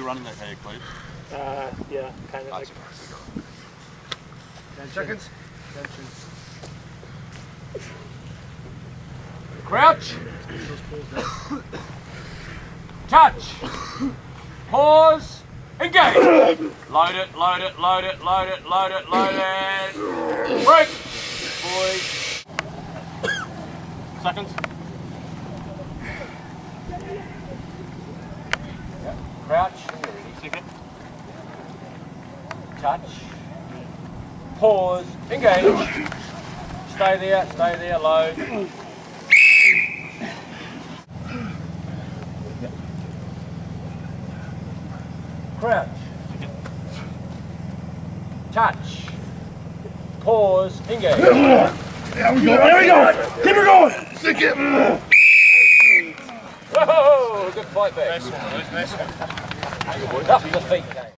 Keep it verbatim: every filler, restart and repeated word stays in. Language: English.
running that hair clip? Uh, yeah, kind of. Like ten seconds. Crouch. Touch. Pause. Engage. Load it, load it, load it, load it, load it, load it. Break. Boy. Seconds. Yep. Crouch. Second. Touch. Pause. Engage. Stay there, stay there, load. Yep. Crouch. Touch. Pause. Engage. There we go. There we go. Keep her going. Stick it. Whoa! Good fight back. Nice one, nice one. Up the feet.